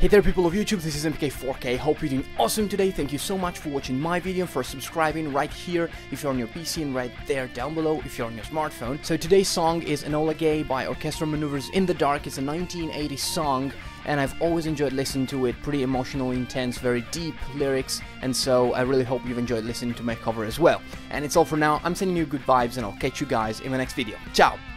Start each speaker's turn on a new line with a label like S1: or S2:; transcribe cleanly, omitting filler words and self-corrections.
S1: Hey there people of YouTube, this is MPK4K, hope you're doing awesome today. Thank you so much for watching my video, for subscribing right here if you're on your PC and right there down below if you're on your smartphone. So today's song is Enola Gay by Orchestral Manoeuvres in the Dark. It's a 1980s song and I've always enjoyed listening to it. Pretty emotional, intense, very deep lyrics, and so I really hope you've enjoyed listening to my cover as well. And it's all for now. I'm sending you good vibes and I'll catch you guys in the next video. Ciao!